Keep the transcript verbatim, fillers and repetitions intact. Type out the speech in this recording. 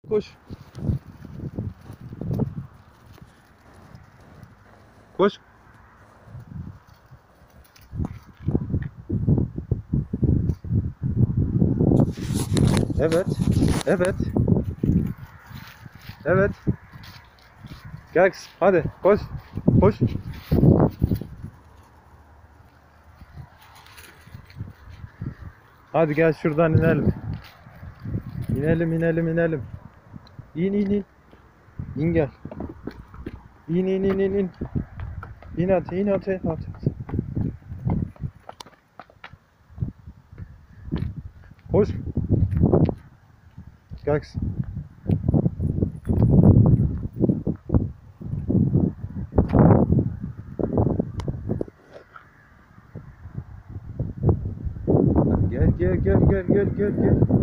Koş. Koş. Evet. Evet. Evet. Gel kız. Hadi koş. Koş. Hadi gel şuradan inelim. İnelim inelim inelim. İn in in. İn gel. İn in in in in. İn at in at in at. Koş. Gel kız. Gel gel gel gel gel gel gel.